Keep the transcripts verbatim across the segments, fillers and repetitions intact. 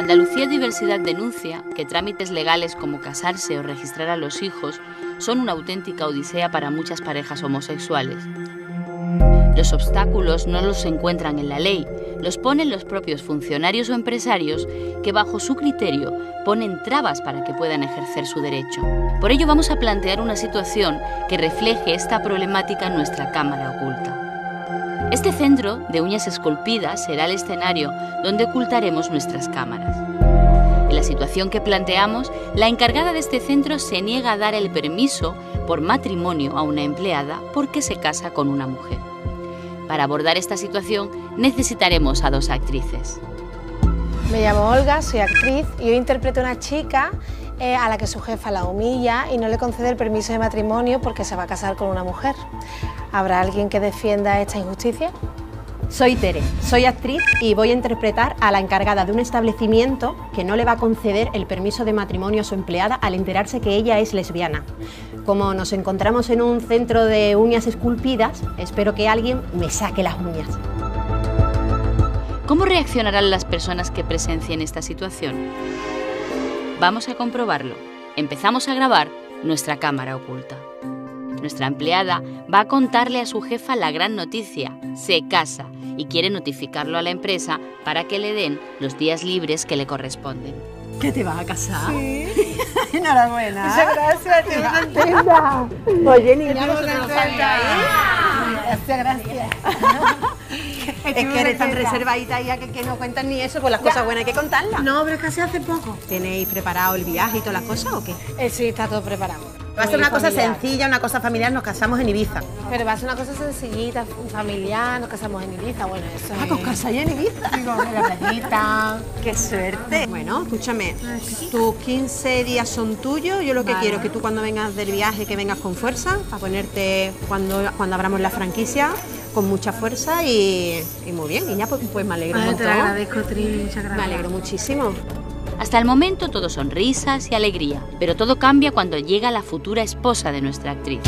Andalucía Diversidad denuncia que trámites legales como casarse o registrar a los hijos son una auténtica odisea para muchas parejas homosexuales. Los obstáculos no los encuentran en la ley, los ponen los propios funcionarios o empresarios que bajo su criterio ponen trabas para que puedan ejercer su derecho. Por ello vamos a plantear una situación que refleje esta problemática en nuestra cámara oculta. Este centro de uñas esculpidas será el escenario donde ocultaremos nuestras cámaras. En la situación que planteamos, la encargada de este centro se niega a dar el permiso por matrimonio a una empleada porque se casa con una mujer. Para abordar esta situación necesitaremos a dos actrices. Me llamo Olga, soy actriz y hoy interpreto a una chica eh, a la que su jefa la humilla y no le concede el permiso de matrimonio porque se va a casar con una mujer. ¿Habrá alguien que defienda esta injusticia? Soy Tere, soy actriz y voy a interpretar a la encargada de un establecimiento que no le va a conceder el permiso de matrimonio a su empleada al enterarse que ella es lesbiana. Como nos encontramos en un centro de uñas esculpidas, espero que alguien me saque las uñas. ¿Cómo reaccionarán las personas que presencien esta situación? Vamos a comprobarlo. Empezamos a grabar nuestra cámara oculta. Nuestra empleada va a contarle a su jefa la gran noticia, se casa y quiere notificarlo a la empresa para que le den los días libres que le corresponden. ¿Que te vas a casar? Sí. Enhorabuena. Muchas gracias, estoy muy contenta. Oye, niña, Estoy ¿vosotros muy lo contenta. sabíais? Gracias, gracias. Es que eres tan reservadita ya que, que no cuentas ni eso, pues las cosas buenas hay que contarlas. No, pero es que hace poco. ¿Tenéis preparado el viaje y todas las cosas o qué? Eh, sí, está todo preparado. Va a ser una cosa familiar. sencilla, una cosa familiar, nos casamos en Ibiza. Pero va a ser una cosa sencillita, familiar, nos casamos en Ibiza, bueno, eso Ah, es... ¿os casáis en Ibiza? Digo, en la playita. ¡Qué suerte! Bueno, escúchame, tus quince días son tuyos, yo lo que Vale. quiero es que tú cuando vengas del viaje, que vengas con fuerza, para ponerte cuando, cuando abramos la franquicia, con mucha fuerza y, y muy bien, niña, pues, pues me alegro un Ay, montón. te lo agradezco, Tri, muchas gracias. Me alegro muchísimo. Hasta el momento todo son risas y alegría, pero todo cambia cuando llega la futura esposa de nuestra actriz.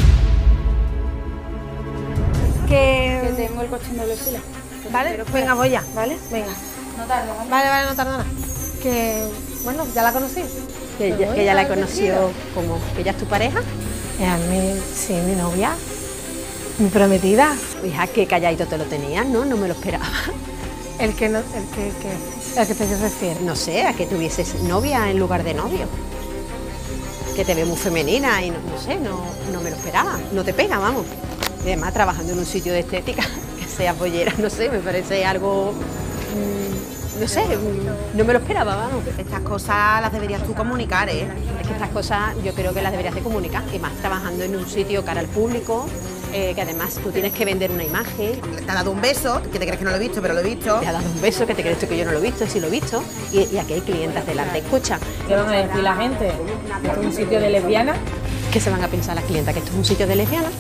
Que... Que tengo el coche en doble fila. Vale, venga, voy ya. ¿Vale? Venga. No tardo, ¿vale? Vale, vale, no tarda nada. Que, bueno, ya la conocí. Que, ya, que ya la he conocido como que ya es tu pareja. Es mi, sí, mi novia, mi prometida. Hija, qué calladito te lo tenías, ¿no? No me lo esperaba. El que no, el que, que, el que te refieres. No sé, a que tuvieses novia en lugar de novio. Que te ve muy femenina y no, no sé, no, no me lo esperaba. No te pega, vamos. Y además, trabajando en un sitio de estética, que sea pollera, no sé, me parece algo... Mmm, no sé, mmm, no me lo esperaba, vamos. Estas cosas las deberías tú comunicar, ¿eh? Es que estas cosas yo creo que las deberías de comunicar, y más trabajando en un sitio cara al público, eh, que además tú tienes que vender una imagen. Te ha dado un beso, que te crees que no lo he visto, pero lo he visto. Te ha dado un beso, que te crees tú que yo no lo he visto, sí lo he visto, y, y aquí hay clientes delante. Escucha, ¿Qué van a decir la gente? ¿Que esto es un sitio de lesbiana? ¿qué se van a pensar las clientas? ¿Que esto es un sitio de lesbianas?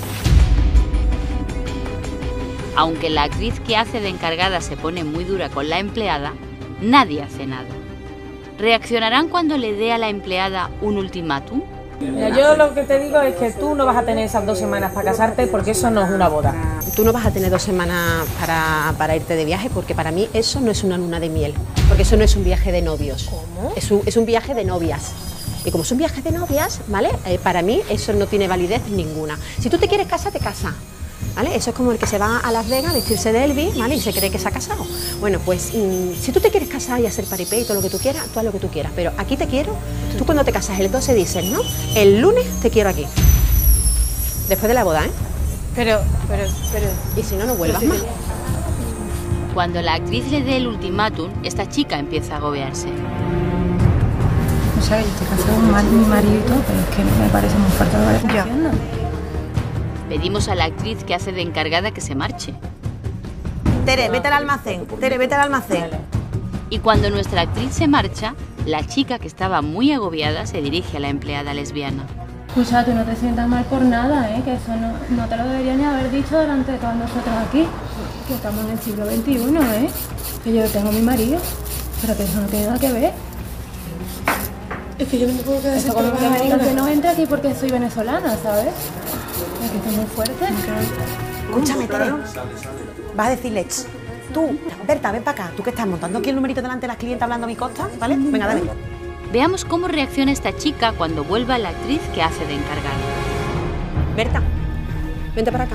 Aunque la actriz que hace de encargada se pone muy dura con la empleada, nadie hace nada. ¿Reaccionarán cuando le dé a la empleada un ultimátum? Mira, yo lo que te digo es que tú no vas a tener esas dos semanas para casarte porque eso no es una boda. Tú no vas a tener dos semanas para, para irte de viaje, porque para mí eso no es una luna de miel, porque eso no es un viaje de novios. ¿Cómo? Es un, es un viaje de novias. Y como es un viaje de novias, ¿vale? Eh, para mí eso no tiene validez ninguna. Si tú te quieres casar, te casas. ¿Vale? Eso es como el que se va a Las Vegas a vestirse de Elvis, ¿vale? Y se cree que se ha casado. Bueno, pues mmm, si tú te quieres casar y hacer paripé y todo lo que tú quieras, tú haz lo que tú quieras. Pero aquí te quiero, tú cuando te casas el doce dices, ¿no? El lunes te quiero aquí. Después de la boda, ¿eh? Pero, pero, pero... Y si no, no vuelvas más. Cuando la actriz le dé el ultimátum, esta chica empieza a agobiarse. O sea, yo estoy casada con mi marido y todo, pero es que me parece muy fuerte lo que está haciendo. Pedimos a la actriz que hace de encargada que se marche. Tere, vete al almacén. Tere, vete al almacén. Y cuando nuestra actriz se marcha, la chica, que estaba muy agobiada, se dirige a la empleada lesbiana. Escucha, tú no te sientas mal por nada, ¿eh? Que eso no, no te lo debería ni haber dicho delante de todos nosotros aquí. Que estamos en el siglo veintiuno, ¿eh? Que yo tengo a mi marido, pero que eso no tiene nada que ver. Es que yo no me puedo quedar Eso como que me digan que no entre aquí porque soy venezolana, ¿sabes? Es que esto es muy fuerte. Escúchame, Tere. Vas a decirle, "Ch". Tú, Berta, ven para acá. Tú que estás montando aquí el numerito delante de las clientes hablando a mi costa, ¿vale? Venga, dale. Veamos cómo reacciona esta chica cuando vuelva la actriz que hace de encargada. Berta, vente para acá.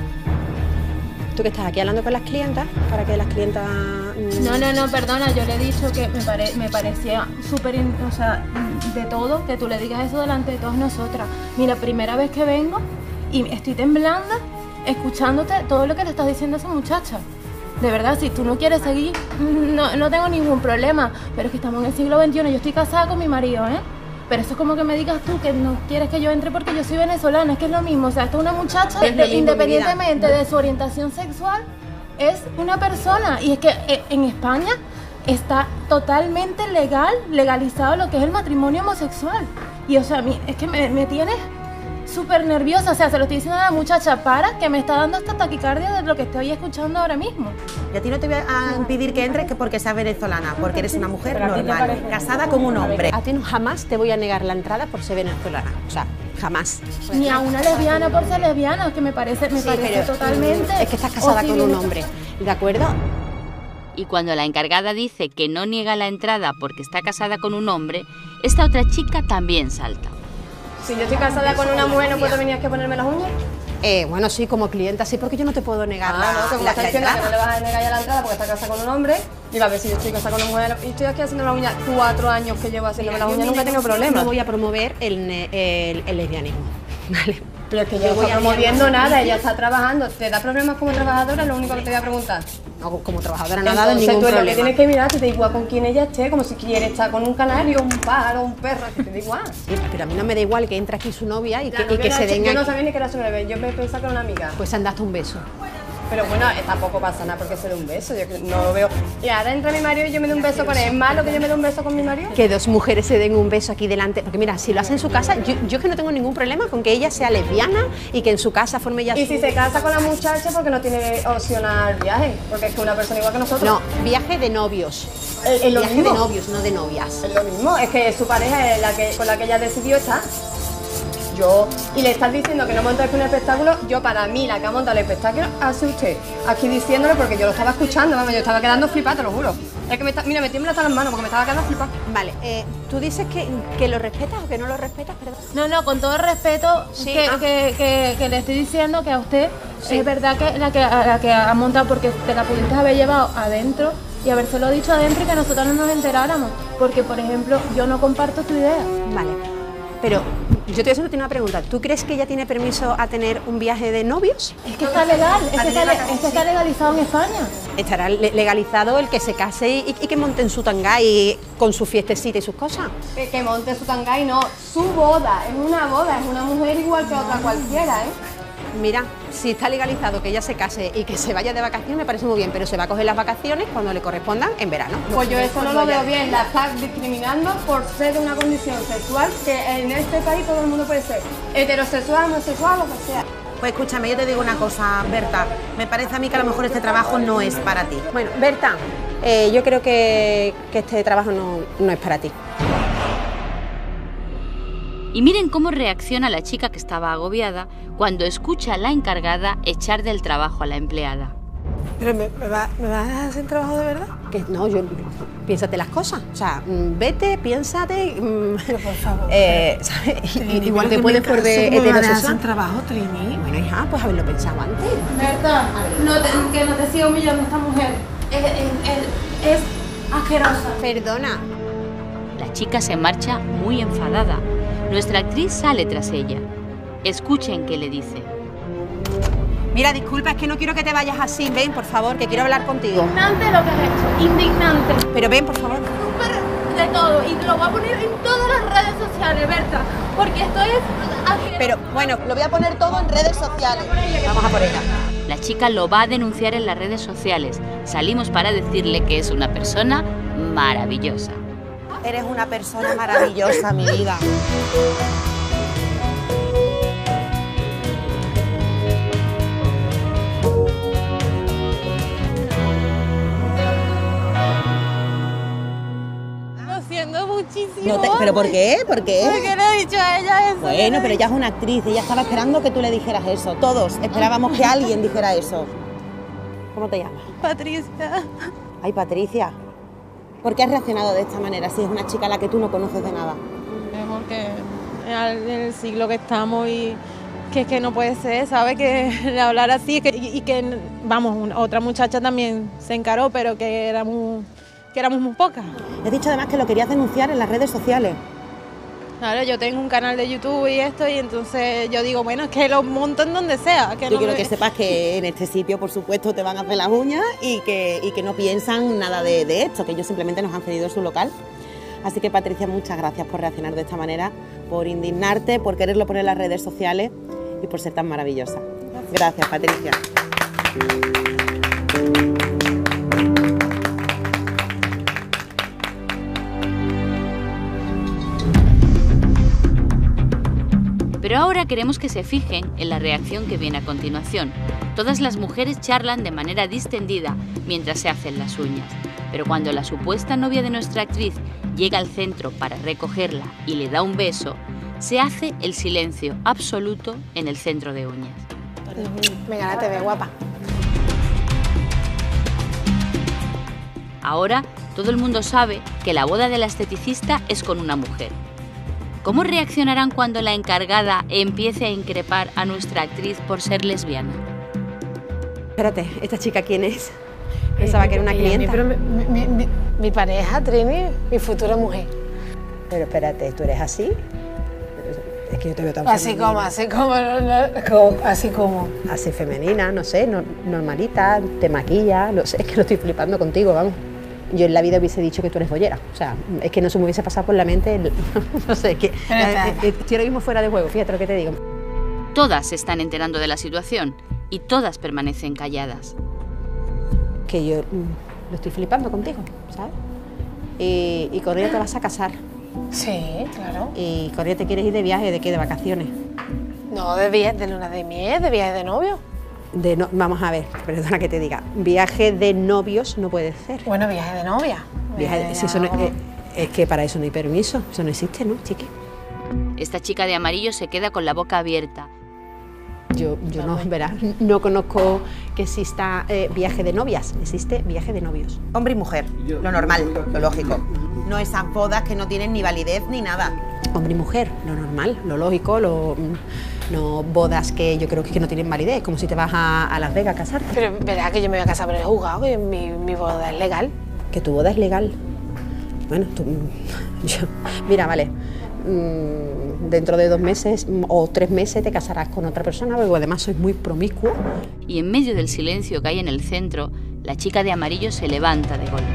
Tú que estás aquí hablando con las clientas, para que las clientas... Mmm... No, no, no, perdona, yo le he dicho que me, pare, me parecía súper, o sea, de todo, que tú le digas eso delante de todas nosotras. Mira, primera vez que vengo y estoy temblando, escuchándote todo lo que le estás diciendo a esa muchacha. De verdad, si tú no quieres seguir, no, no tengo ningún problema, pero es que estamos en el siglo veintiuno, yo estoy casada con mi marido, ¿eh? Pero eso es como que me digas tú que no quieres que yo entre porque yo soy venezolana, es que es lo mismo, o sea, esto es una muchacha, es de, mismo, independientemente de su orientación sexual, es una persona. Y es que en España está totalmente legal, legalizado lo que es el matrimonio homosexual. Y o sea, a mí es que me, me tiene súper nerviosa, o sea, se lo estoy diciendo a la muchacha, para, que me está dando hasta taquicardia de lo que estoy escuchando ahora mismo. Y a ti no te voy a impedir que entres que porque seas venezolana, porque eres una mujer normal, casada con un hombre. A ti no, jamás te voy a negar la entrada por ser venezolana, o sea, jamás. Ni a una lesbiana por ser lesbiana, que me parece, me sí, parece totalmente... Es que estás casada con un hombre, ¿de acuerdo? Y cuando la encargada dice que no niega la entrada porque está casada con un hombre, esta otra chica también salta. Si yo estoy casada con una mujer, ¿no puedo venir aquí a ponerme las uñas? Eh, bueno, sí, como clienta, sí, porque yo no te puedo negar ah, la, no, como la, está la diciendo entrada. que no le vas a negar ya la entrada porque está casada con un hombre. Y va a ver si yo estoy casada con una mujer y estoy aquí haciendo las uñas cuatro años que llevo haciéndome las uñas, nunca tengo problemas. No voy a promover el, el, el lesbianismo, ¿vale? Pero es que yo no estoy promoviendo nada, ella está trabajando. ¿Te da problemas como trabajadora? Lo único que te voy a preguntar. No, como trabajadora no ha dado ningún tú problema. Lo que tienes que mirar, te da igual con quién ella esté, como si quiere estar con un canario, un pájaro, un perro, que te da igual. Sí, pero a mí no me da igual que entre aquí su novia y claro, que, y que se den. Yo no sabía ni que era su novia, yo me pensaba que era una amiga. Pues andaste un beso. Pero bueno, tampoco pasa nada porque se dé un beso, yo no lo veo. Y ahora entra mi marido y yo me doy un beso con él. ¿Es malo que yo me dé un beso con mi marido? Que dos mujeres se den un beso aquí delante. Porque mira, si lo hace en su casa, yo, yo es que no tengo ningún problema con que ella sea lesbiana y que en su casa forme ya. Y su... si se casa con la muchacha, porque no tiene opción al viaje, porque es que una persona igual que nosotros. No, viaje de novios. Es, es lo viaje mismo. de novios, no de novias. Es lo mismo, es que su pareja es la que, con la que ella decidió estar. Yo, y le estás diciendo que no montas un espectáculo, yo para mí la que ha montado el espectáculo hace usted aquí diciéndole, porque yo lo estaba escuchando, vamos, yo estaba quedando flipada, te lo juro. Es que me está, mira, me tiembla hasta las manos porque me estaba quedando flipada. Vale, eh, ¿tú dices que, que lo respetas o que no lo respetas? Perdón. No, no, con todo el respeto Sí, que, ah. que, que, que le estoy diciendo que a usted Sí. es verdad que la que, la que ha montado, porque te la pudiste haber llevado adentro y habérselo dicho adentro y que nosotros no nos enteráramos, porque por ejemplo yo no comparto tu idea. Vale, pero yo te voy a hacer una pregunta. ¿Tú crees que ella tiene permiso a tener un viaje de novios? Es que está legal, es que está, es que está legalizado en España. Estará le- legalizado el que se case y, y que monten su tangay con su fiestecita y sus cosas. Que, que monte su tangay, no, su boda, es una boda, es una mujer igual que otra cualquiera, ¿eh? Mira, si está legalizado que ella se case y que se vaya de vacaciones, me parece muy bien, pero se va a coger las vacaciones cuando le correspondan en verano. Pues yo eso no lo veo bien, la estás discriminando por ser de una condición sexual que en este país todo el mundo puede ser heterosexual, homosexual, lo que sea. Pues escúchame, yo te digo una cosa, Berta, me parece a mí que a lo mejor este trabajo no es para ti. Bueno, Berta, eh, yo creo que, que este trabajo no, no es para ti. Y miren cómo reacciona la chica que estaba agobiada cuando escucha a la encargada echar del trabajo a la empleada. ¿Pero me, me, va, me vas a dejar sin trabajo de verdad? Que no, yo piénsate las cosas. O sea, mm, vete, piénsate. Mm, Pero por favor. eh, ¿sabes? Trini, Igual pero te puedes me por de caso, ¿cómo me vas a dejar heterosexual. sin trabajo, Trini? Bueno, hija, pues haberlo pensado antes. Berta, no te, que no te siga humillando esta mujer. Es, es, es, es asquerosa. Perdona. La chica se marcha muy enfadada. Nuestra actriz sale tras ella. Escuchen qué le dice. Mira, disculpa, es que no quiero que te vayas así. Ven, por favor, que quiero hablar contigo. Indignante lo que has hecho, indignante. Pero ven, por favor. Súper de todo, y lo voy a poner en todas las redes sociales, Berta, porque esto es asqueroso. Pero bueno, lo voy a poner todo en redes sociales. Vamos a por ella. La chica lo va a denunciar en las redes sociales. Salimos para decirle que es una persona maravillosa. Eres una persona maravillosa, mi vida. Lo siento muchísimo. No te- ¿Pero por qué? ¿Por qué? Porque le he dicho a ella eso. Bueno, pero ella es una actriz, ella estaba esperando que tú le dijeras eso. Todos esperábamos que alguien dijera eso. ¿Cómo te llamas? Patricia. Ay, Patricia. ¿Por qué has reaccionado de esta manera si es una chica a la que tú no conoces de nada? Porque en el siglo que estamos y que es que no puede ser, ¿sabes? Que hablar así que, y, y que, vamos, una, otra muchacha también se encaró, pero que éramos, que éramos muy pocas. He dicho además que lo querías denunciar en las redes sociales. Claro, yo tengo un canal de YouTube y esto, y entonces yo digo, bueno, es que lo monto en donde sea. Que yo no quiero me... que sepas que en este sitio, por supuesto, te van a hacer las uñas y que, y que no piensan nada de, de esto, que ellos simplemente nos han cedido su local. Así que, Patricia, muchas gracias por reaccionar de esta manera, por indignarte, por quererlo poner en las redes sociales y por ser tan maravillosa. Gracias, Patricia. Pero ahora queremos que se fijen en la reacción que viene a continuación. Todas las mujeres charlan de manera distendida mientras se hacen las uñas. Pero cuando la supuesta novia de nuestra actriz llega al centro para recogerla y le da un beso, se hace el silencio absoluto en el centro de uñas. Venga, la te ve guapa. Ahora todo el mundo sabe que la boda de la esteticista es con una mujer. ¿Cómo reaccionarán cuando la encargada empiece a increpar a nuestra actriz por ser lesbiana? Espérate, ¿esta chica quién es? Pensaba que era una clienta. Pero mi, mi, mi, mi pareja, Trini, mi futura mujer. Pero espérate, ¿tú eres así? Es que yo te veo tan así femenina. como, así como, no, no, como, así como. Así femenina, no sé, no, normalita, te maquilla, no sé, es que lo estoy flipando contigo, vamos. Yo en la vida hubiese dicho que tú eres bollera, o sea, es que no se me hubiese pasado por la mente, el, no sé, que eh, estoy ahora mismo fuera de juego, fíjate lo que te digo. Todas se están enterando de la situación y todas permanecen calladas. Que yo mm, lo estoy flipando contigo, ¿sabes? Y, y con ella te vas a casar. Sí, claro. ¿Y con ella te quieres ir de viaje? ¿De qué? ¿De vacaciones? No, de viaje, de luna de miel, de viaje de novio. De no, vamos a ver, perdona que te diga, viaje de novios no puede ser. Bueno, viaje de novia. Viaje de, de si eso no, eh, es que para eso no hay permiso, eso no existe, ¿no, chiqui? Esta chica de amarillo se queda con la boca abierta. Yo, yo no, verás, no conozco que exista eh, viaje de novias, existe viaje de novios. Hombre y mujer, lo normal, lo lógico. No esas bodas que no tienen ni validez ni nada. Hombre y mujer, lo normal, lo lógico, lo, no bodas que yo creo que, que no tienen validez, como si te vas a, a Las Vegas a casarte. Pero verás que yo me voy a casar por el juzgado, que mi, mi boda es legal. Que tu boda es legal. Bueno, tú, yo, mira, vale, mmm, dentro de dos meses o tres meses te casarás con otra persona, porque además sois muy promiscuo. Y en medio del silencio que hay en el centro, la chica de amarillo se levanta de golpe.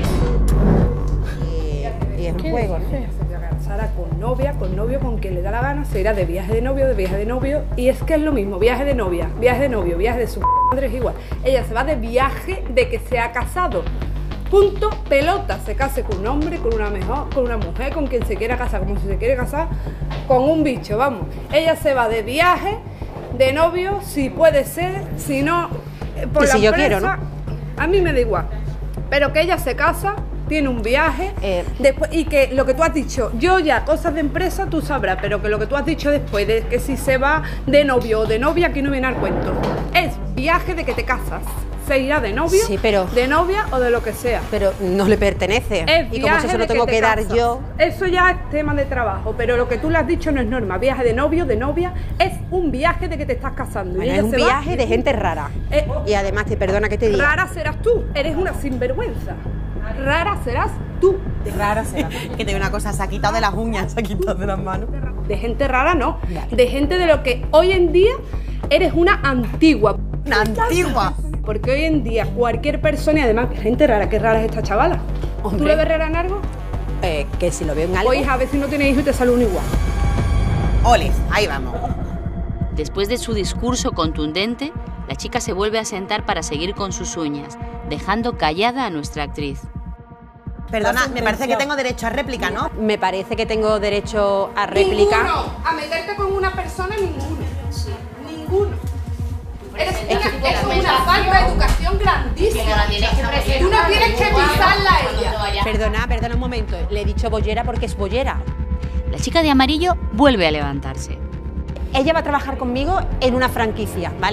Y, y es un juego, ¿no? Con novia, con novio, con quien le da la gana, se irá de viaje de novio, de viaje de novio, y es que es lo mismo, viaje de novia, viaje de novio, viaje de su madre es igual. Ella se va de viaje de que se ha casado. Punto, pelota, se case con un hombre, con una mejor, con una mujer, con quien se quiera casar, como si se quiere casar con un bicho, vamos. Ella se va de viaje, de novio, si puede ser, si no, por y la si yo empresa, quiero, ¿no? A mí me da igual, pero que ella se casa, tiene un viaje, eh. después, y que lo que tú has dicho, yo ya cosas de empresa tú sabrás, pero que lo que tú has dicho después, de que si se va de novio o de novia, aquí no viene al cuento. Es viaje de que te casas, se irá de novio, sí, pero, de novia o de lo que sea. Pero no le pertenece, es y como eso se lo tengo que, que dar casas. yo... Eso ya es tema de trabajo, pero lo que tú le has dicho no es norma. Viaje de novio, de novia, es un viaje de que te estás casando. Bueno, y ella es un se viaje va, de gente rara, eh, y además, te perdona que te diga... Rara serás tú, eres una sinvergüenza. Rara serás tú. Rara serás. Que te digo una cosa, se ha quitado de las uñas, se ha quitado de las manos. De gente rara no, Dale. De gente de lo que hoy en día eres una antigua. Una antigua. Porque hoy en día cualquier persona, y además gente rara, qué rara es esta chavala. Hombre. ¿Tú le ves rara en algo? Eh, que si lo veo en algo... Pues a ver si no tienes hijo y te sale uno igual. Olis, ahí vamos. Después de su discurso contundente, la chica se vuelve a sentar para seguir con sus uñas, dejando callada a nuestra actriz. Perdona, me parece que tengo derecho a réplica, ¿no? Me parece que tengo derecho a réplica. Ninguno. A meterte con una persona, ninguno. Sí. Ninguno. Eres una, es una falta de educación grandísima. Tú no tienes que pisarla a ella. Perdona, perdona un momento. Le he dicho bollera porque es bollera. La chica de amarillo vuelve a levantarse. Ella va a trabajar conmigo en una franquicia, ¿vale?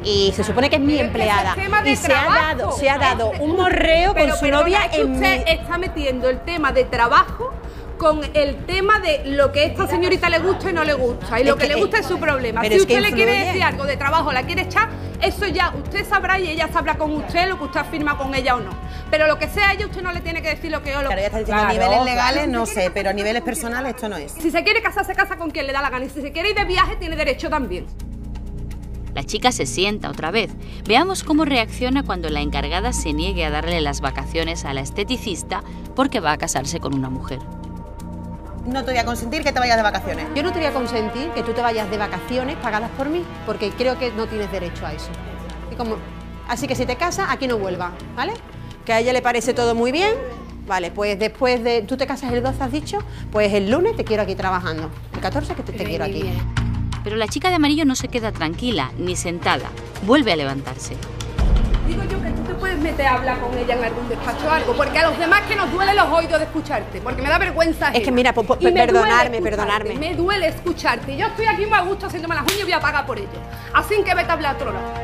y se supone que es mi empleada y se ha dado, se ha dado un morreo con su novia en mi... Usted está metiendo el tema de trabajo con el tema de lo que a esta señorita le gusta y no le gusta, y lo que le gusta es su problema. Si usted le quiere decir algo de trabajo, la quiere echar, eso ya usted sabrá y ella sabrá con usted lo que usted firma con ella o no. Pero lo que sea ella, usted no le tiene que decir lo que yo lo... Claro, ya está diciendo, a niveles legales no sé, pero a niveles personales esto no es. Si se quiere casar, se casa con quien le da la gana, y si se quiere ir de viaje, tiene derecho también. La chica se sienta otra vez. Veamos cómo reacciona cuando la encargada se niegue a darle las vacaciones a la esteticista porque va a casarse con una mujer. No te voy a consentir que te vayas de vacaciones. Yo no te voy a consentir que tú te vayas de vacaciones pagadas por mí, porque creo que no tienes derecho a eso. Y como, así que si te casas, aquí no vuelvas, ¿vale? Que a ella le parece todo muy bien, vale, pues después de... ¿Tú te casas el doce, has dicho? Pues el lunes te quiero aquí trabajando, el catorce que te, te quiero aquí. Pero la chica de amarillo no se queda tranquila, ni sentada, vuelve a levantarse. Digo yo que tú te puedes meter a hablar con ella en algún despacho o algo, porque a los demás que nos duele los oídos de escucharte, porque me da vergüenza. Es que mira, po, po, perdonarme, perdonarme. Me duele escucharte. Yo estoy aquí muy a gusto haciéndome las uñas y voy a pagar por ello. Así que vete a hablar a otro lado.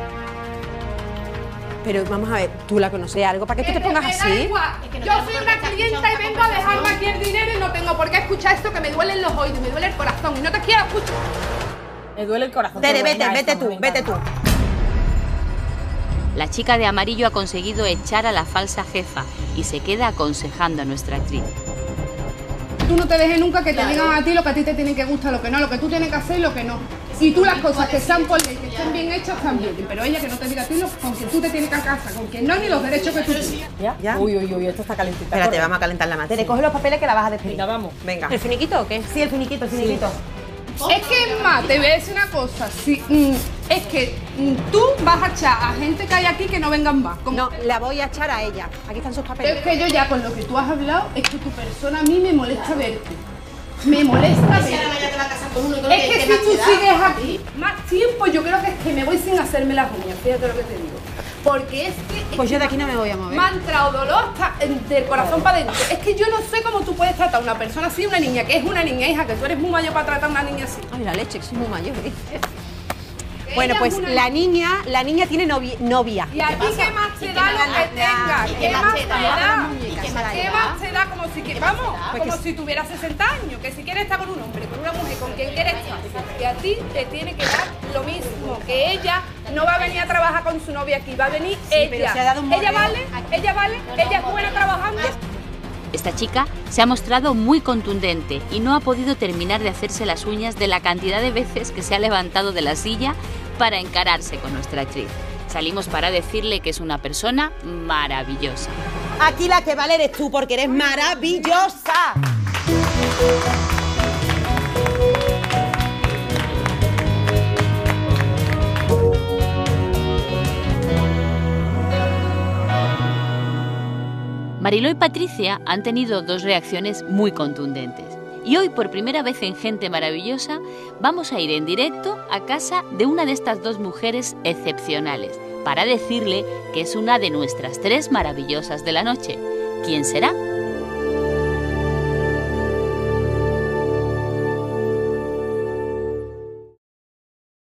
Pero vamos a ver, ¿tú la conoces algo para que tú te pongas me da así? Igual. Yo soy una clienta y vengo a dejarme aquí el dinero y no tengo por qué escuchar esto que me duelen los oídos, me duele el corazón y no te quiero escuchar. Me duele el corazón. Tere, vete, vete tú, vete tú. La chica de amarillo ha conseguido echar a la falsa jefa y se queda aconsejando a nuestra actriz. Tú no te dejes nunca que te digan a ti lo que a ti te tiene que gustar, lo que no, lo que tú tienes que hacer y lo que no. Y tú las cosas que sean por ley, que estén bien hechas también. Pero ella que no te diga a ti lo, con quien tú te tienes que casar, con quien no, ni los derechos que tú tienes. ¿Ya? ¿Ya? Uy, uy, uy, esto está calentita. Espérate, vamos a calentar la materia. Tere, coge los papeles que la vas a despedir. Venga, vamos. Venga. ¿El finiquito o qué? Sí, el finiquito, el finiquito. Es que es más, te voy a decir una cosa, si, mm, es que mm, tú vas a echar a gente que hay aquí que no vengan más. Como... No, la voy a echar a ella. Aquí están sus papeles. Es que yo ya con lo que tú has hablado, es que tu persona a mí me molesta verte. Me molesta verte. Es que si tú sigues aquí más tiempo, yo creo que es que me voy sin hacerme las uñas, fíjate lo que te digo. Porque es que... Es pues yo de aquí que no me voy a mover. Me ha entrado dolor hasta del corazón para adentro. Es que yo no sé cómo tú puedes tratar a una persona así, una niña, que es una niña, hija, que tú eres muy mayor para tratar a una niña así. Ay, la leche, que soy muy mayor. ¿eh? Bueno, pues la niña, la niña tiene novia. novia. ¿Y a ti qué más te da lo que tengas? ¿Qué más te da? ¿Qué más te da? Como si, vamos, como si tuviera sesenta años, que si quieres estar con un hombre, con una mujer, con quien quieres estar, que a ti te tiene que dar lo mismo, que ella no va a venir a trabajar con su novia aquí, va a venir ella. Ella vale, ella vale, ella es buena trabajando. Esta chica se ha mostrado muy contundente y no ha podido terminar de hacerse las uñas de la cantidad de veces que se ha levantado de la silla para encararse con nuestra actriz. Salimos para decirle que es una persona maravillosa. Aquí la que vale eres tú, porque eres maravillosa. Mariló y Patricia han tenido dos reacciones muy contundentes. Y hoy, por primera vez en Gente Maravillosa, vamos a ir en directo a casa de una de estas dos mujeres excepcionales para decirle que es una de nuestras tres maravillosas de la noche. ¿Quién será?